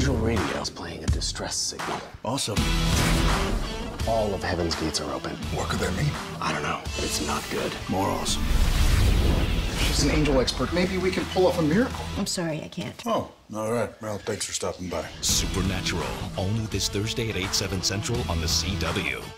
visual radio is playing a distress signal. Awesome. All of heaven's gates are open. What could that mean? I don't know, but it's not good. More awesome. She's an angel expert. Maybe we can pull off a miracle. I'm sorry, I can't. Oh, all right. Well, thanks for stopping by. Supernatural, only this Thursday at 8/7 Central on the CW.